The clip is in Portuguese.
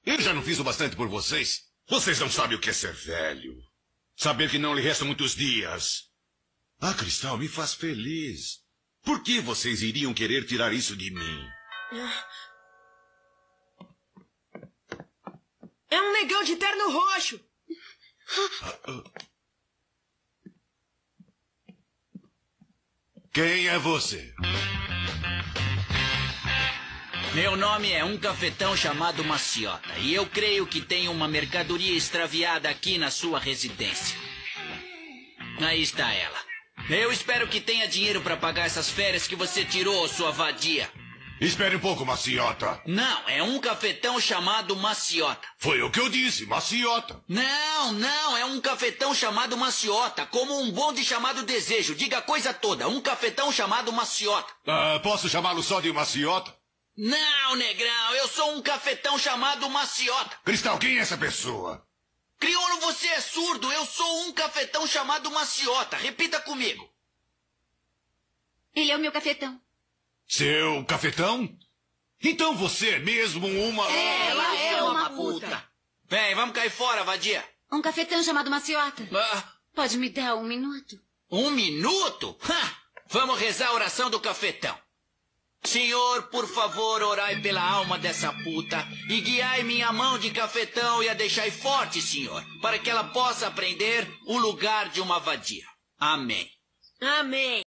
Eu já não fiz o bastante por vocês? Vocês não sabem o que é ser velho. Saber que não lhe restam muitos dias. Ah, Cristal, me faz feliz. Por que vocês iriam querer tirar isso de mim? É um negão de terno roxo. Quem é você? Meu nome é um cafetão chamado Maciota. E eu creio que tem uma mercadoria extraviada aqui na sua residência. Aí está ela. Eu espero que tenha dinheiro para pagar essas férias que você tirou, sua vadia. Espere um pouco, Maciota. Não, é um cafetão chamado Maciota. Foi o que eu disse, Maciota. Não, é um cafetão chamado Maciota. Como um bonde chamado Desejo. Diga a coisa toda, um cafetão chamado Maciota. Posso chamá-lo só de Maciota? Não, negrão, eu sou um cafetão chamado Maciota. Cristal, quem é essa pessoa? Crioulo, você é surdo. Eu sou um cafetão chamado Maciota. Repita comigo. Ele é o meu cafetão. Seu cafetão? Então você é mesmo uma... Ela é uma puta. Vem, vamos cair fora, vadia. Um cafetão chamado Maciota. Ah, Pode me dar 1 minuto? 1 minuto? Vamos rezar a oração do cafetão. Senhor, por favor, orai pela alma dessa puta e guiai minha mão de cafetão e a deixai forte, Senhor, para que ela possa aprender o lugar de uma vadia. Amém. Amém.